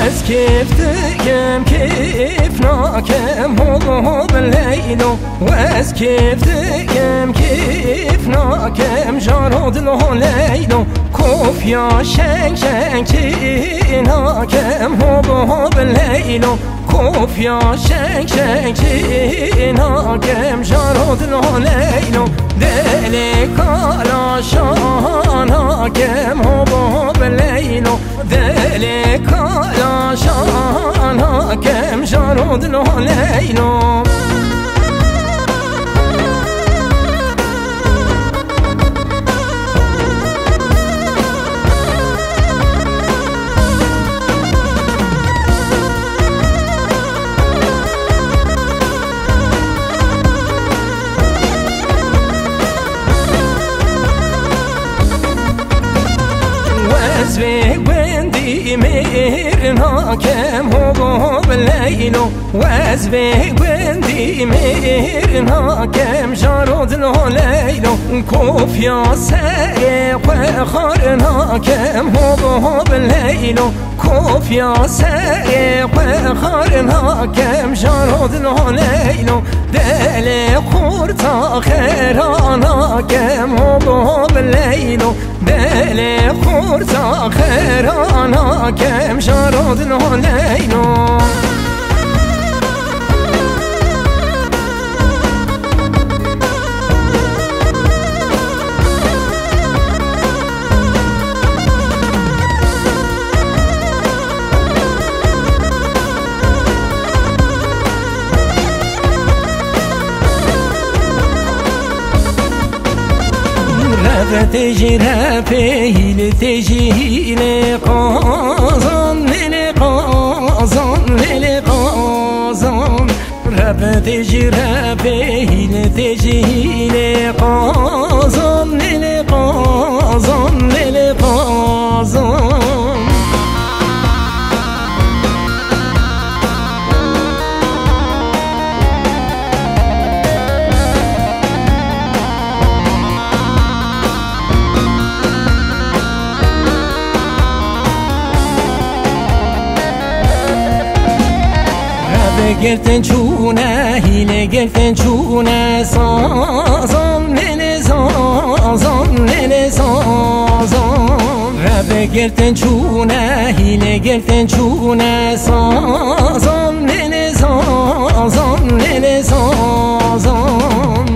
واز كيفتكم كيفناكم هوب الليلو واز كيفتكم كيفناكم جارود له ليلو كوفيا شنك شنكيناكم هوب الليلو كوفيا شنك شنكيناكم جارود له ليلو دلك على شاناكم هوب الليلو دلك على شاناكم جارود له ليلو وندي ميرناكم هوب الليلو وازبي وندي ميرناكم جارود له ليلو كوفيا سايق وخرناكم هوب الليلو كوفيا سايق وخرناكم جارود له ليلو دالي خورتا خيراناكم هوب الليلو دالي خورتا خيراناكم جارود له ليلو تجي رافيل تجي لقازن لقازن لقازن راب تجي رافيل تجي لقازن لقازن لقازن گرتن چونه هیله گرتن چونه سازم لیل سازم لیل سازم رب گرتن چونه هیله گرتن چونه سازم لیل سازم لیل سازم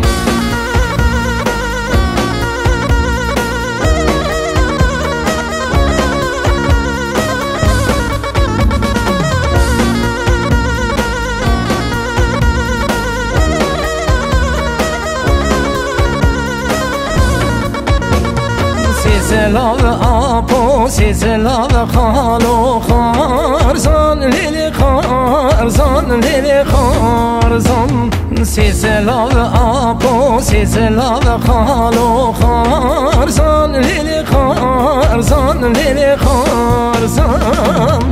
سلام آپو سلام خالو خارزان لیل خارزان لیل خارزان سلام آپو سلام خالو خارزان لیل خارزان لیل خارزان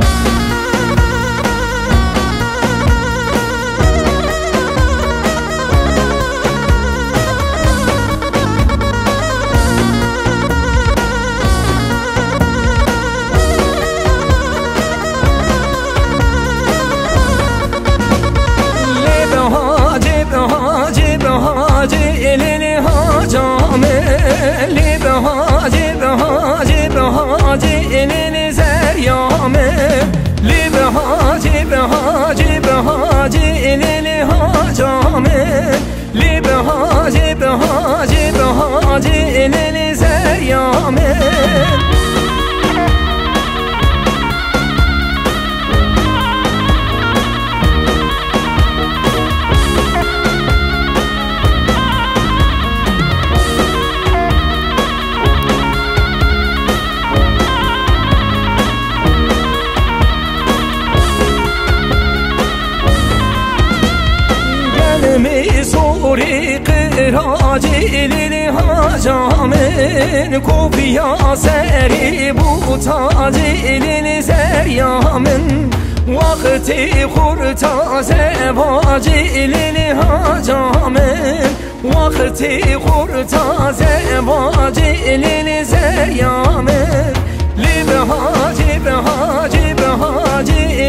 جامن كوفيا سري بوتاج للزريامن وقتي خورتا زواج للها جامن وقتي خورتا زواج للزريامن لبهاج بهاج بهاج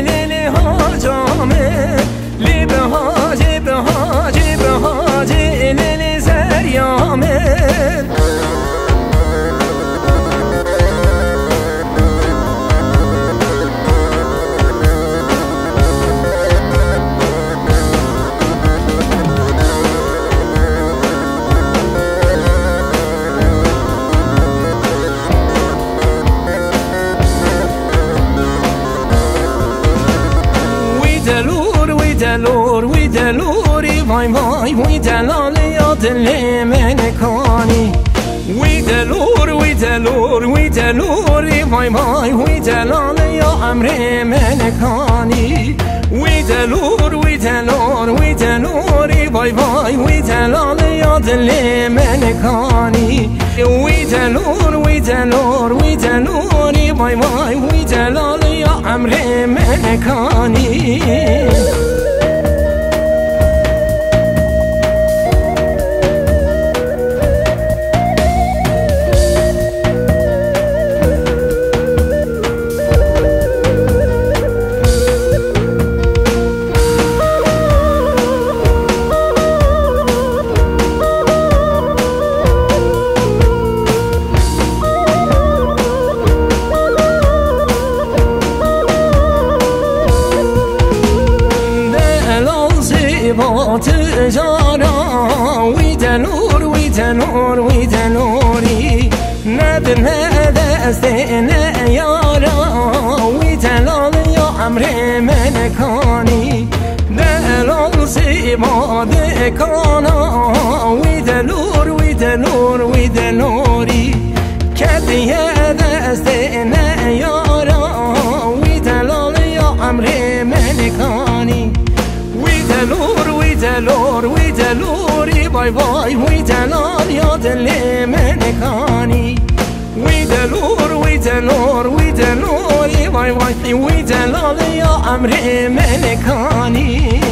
دلور وی دلوری وای وای وی دلال یا دل من کانی وی دلور وی دلور وی دلوری وای وای وی دلال یا امر من کانی وی دلور وی دلور وی دلوری وای وای وی دلال یا دل من کانی وی دلور وی دلور وی دلوری وای وای وی دلال یا امر من کانی تجارا وی دلور وی دلور وی دلوری ند دست نیارا وی دلال یا امر من کانی دلال سیما دکانا وی دلور وی دلور وی دلوری کدیه دست نیارا وی دلال یا امر من کانی وی دلور وی دلور وی دلوری وای وای وی دلال یا دل من کانی وی دلور وی دلور وی دلوری وای وای وی دلال یا امر من کانی